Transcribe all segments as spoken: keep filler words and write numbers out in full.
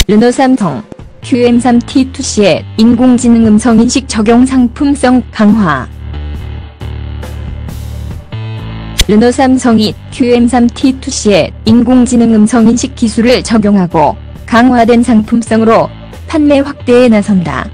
르노 삼성 큐엠 삼 티 투 씨의 인공지능 음성인식 적용 상품성 강화. 르노 삼성이 큐엠 삼 티 투 씨의 인공지능 음성인식 기술을 적용하고 강화된 상품성으로 판매 확대에 나선다.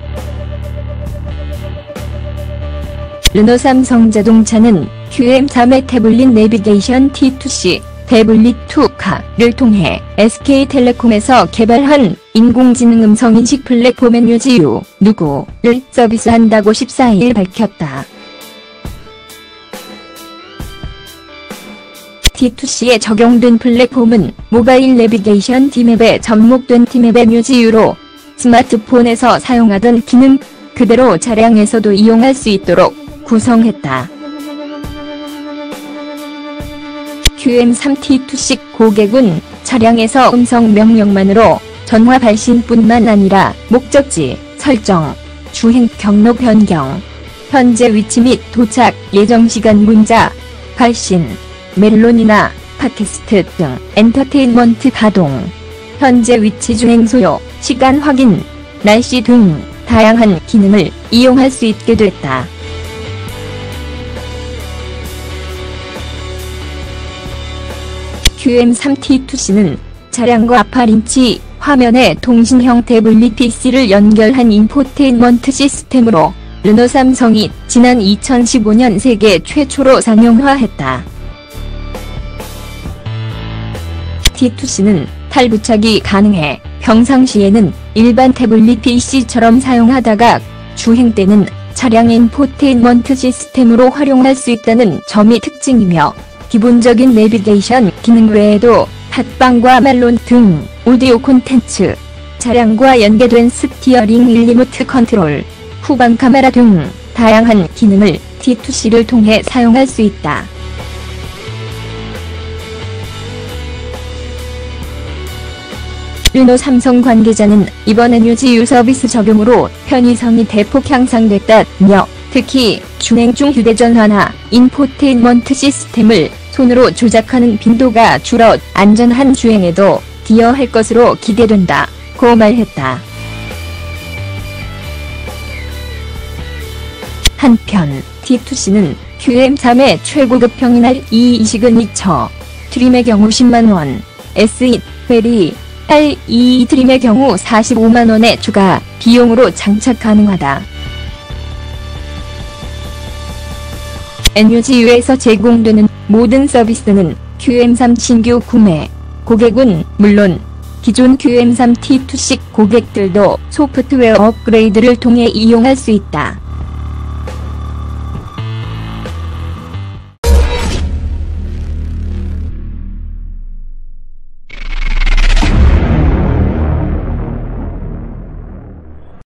르노 삼성 자동차는 큐엠 삼의 태블릿 내비게이션 티 투 씨 태블릿 투 카를 통해 에스케이텔레콤에서 개발한 인공지능 음성인식 플랫폼 엔유지유 누구를 서비스한다고 십사일 밝혔다. 티 투 씨에 적용된 플랫폼은 모바일 내비게이션 T맵에 접목된 T맵 엔유지유로 스마트폰에서 사용하던 기능 그대로 차량에서도 이용할 수 있도록 구성했다. 큐엠 삼 티 투 씨 고객은 차량에서 음성 명령만으로 전화 발신뿐만 아니라 목적지 설정, 주행 경로 변경, 현재 위치 및 도착 예정 시간 문자, 발신, 멜론이나 팟캐스트 등 엔터테인먼트 가동, 현재 위치 주행 소요, 시간 확인, 날씨 등 다양한 기능을 이용할 수 있게 됐다. 큐엠 삼 티 투 씨는 차량과 팔 인치 화면의 통신형 태블릿 피씨를 연결한 인포테인먼트 시스템으로 르노 삼성이 지난 이천십오년 세계 최초로 상용화했다. 티 투 씨는 탈부착이 가능해 평상시에는 일반 태블릿 피씨처럼 사용하다가 주행 때는 차량 인포테인먼트 시스템으로 활용할 수 있다는 점이 특징이며 기본적인 내비게이션 기능 외에도 팟빵과 멜론 등 오디오 콘텐츠, 차량과 연계된 스티어링 휠 리모트 컨트롤, 후방 카메라 등 다양한 기능을 티 투 씨를 통해 사용할 수 있다. 르노 삼성 관계자는 이번 엔유지유 서비스 적용으로 편의성이 대폭 향상됐다며 특히 주행 중 휴대전화나 인포테인먼트 시스템을 손으로 조작하는 빈도가 줄어 안전한 주행에도 기여할 것으로 기대된다고 말했다. 한편 티 투 씨는 큐엠 삼의 최고급 평이날 이 시그니처 트림의 경우 십만 원, 에스이 베리 알 이 트림의 경우 사십오만 원의 추가 비용으로 장착 가능하다. 엔유지유에서 제공되는 모든 서비스는 큐엠 삼 신규 구매 고객은 물론 기존 큐엠 삼 티 투 씨 고객들도 소프트웨어 업그레이드를 통해 이용할 수 있다.